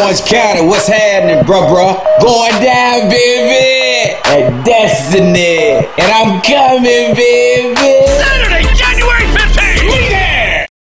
Orange County, what's happening, bruh? Going down, baby, at Destiny, and I'm coming, baby.